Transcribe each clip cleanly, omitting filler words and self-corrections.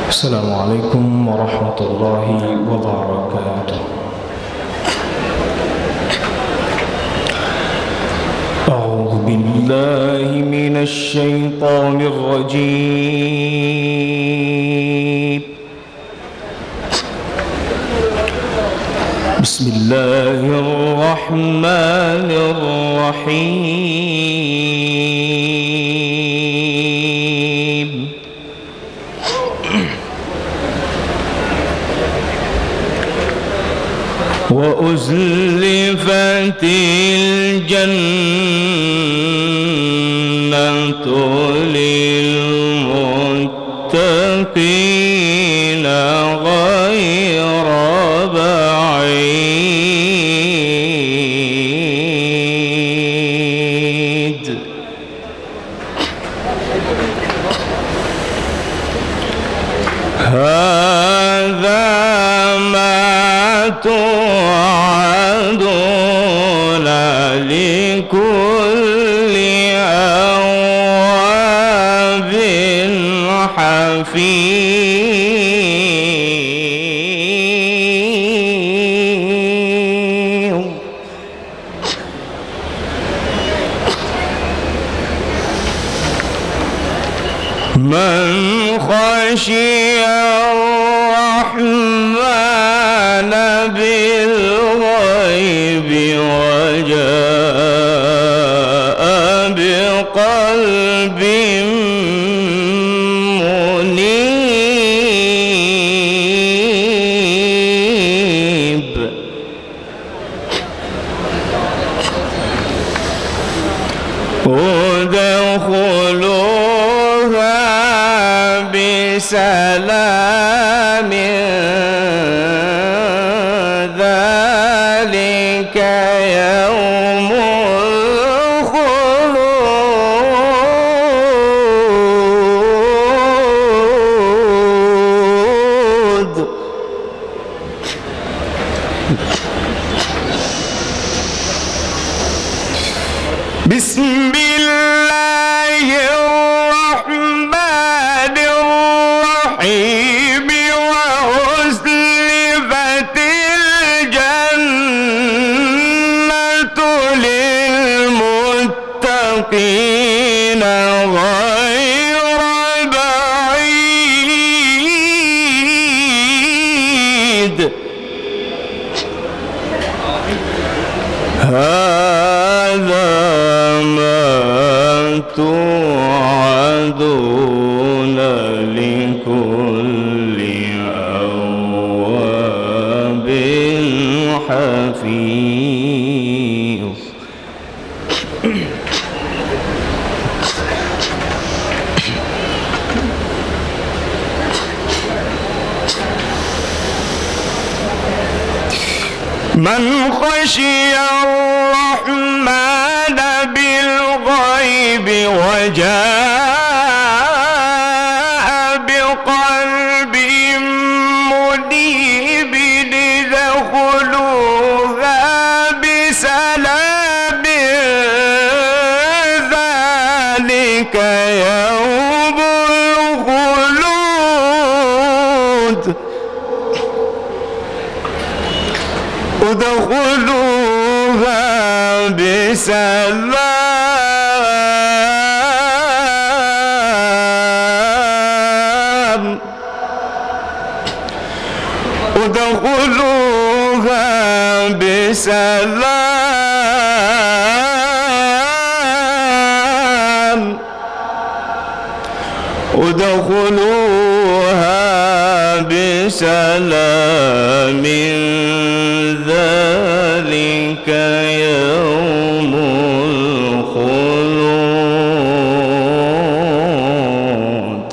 السلام عليكم ورحمة الله وبركاته. أعوذ بالله من الشيطان الرجيم. بسم الله الرحمن الرحيم. وأزلفت الجنة للمتقين غير بعيد. هذا ما توعدون لكل أواب حفيظ. من خشي الرحمن بالغيب وجاء بقلب منيب. ادخلوها بسلام ذلك يوم الخلود. بسم الله الرحمن الرحيم. وأزلفت الجنة للمتقين غير بعيد. هذا ما توعدون لكل أواب حفيظ. من خشي الرحمن بالغيب وجاء بقلب منيب ادخلوها بسلام ذلك يوم الخلود. ادخلوها بسلام. ادخلوها بسلام. ادخلوها بسلام ذلك يوم الخلود.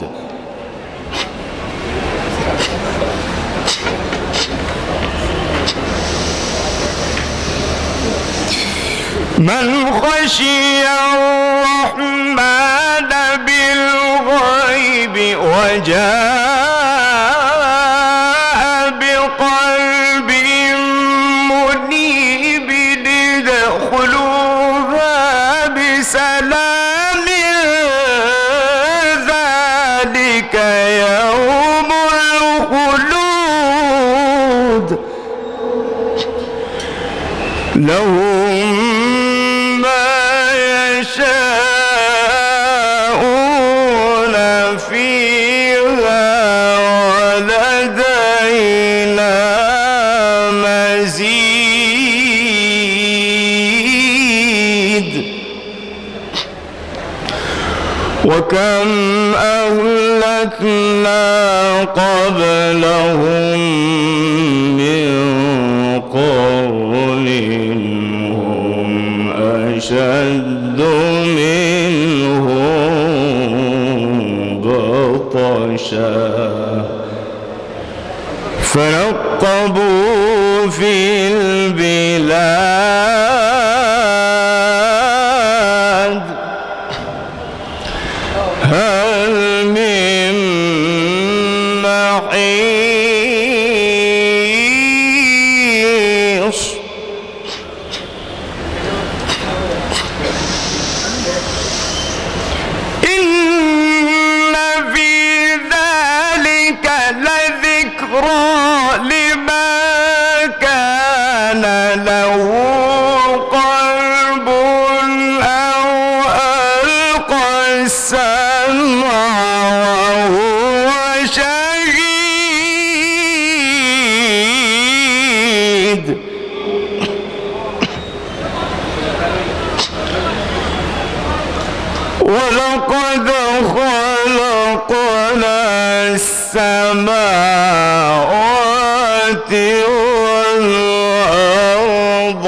من خشي الرحمن بالغيب وجاء بقلب منيب ادخلوها بسلام ذلك يوم كم أهلكنا قبلهم من قرن هم أشد منهم بطشا فنقبوا في البلاد هل من محيص إن في ذلك لذكرى لمن كان له قلب أو ألقى السمع وهو شهيد ولقد خلقنا السماوات والأرض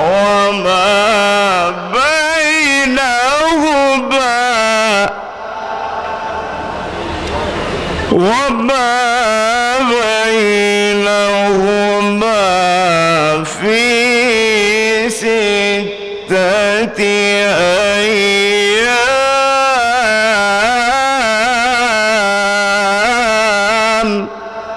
وما بينهما في 6 أيام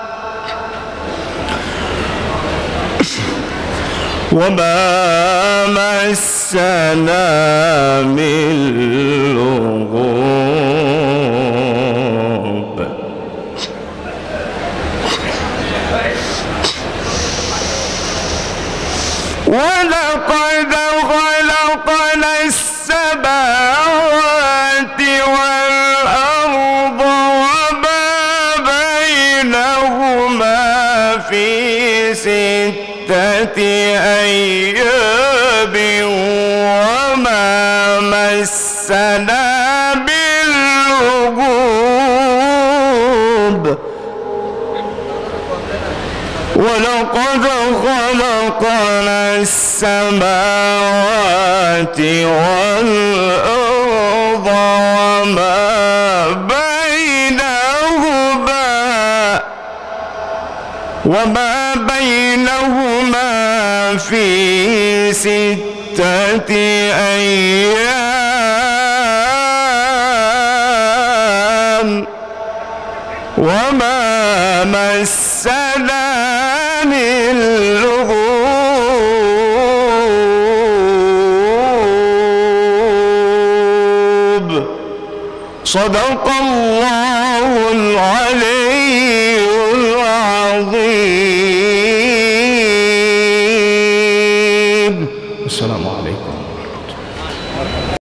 وما مسنا من لغوب ولقد خلقنا السماوات والأرض وما بينهما في 6 أيام وما مسنا باللغوب ولقد خلقنا السماوات والأرض وما بينهما في 6 أيام وما مسنا من لغوب صدق الله العلي العظيم.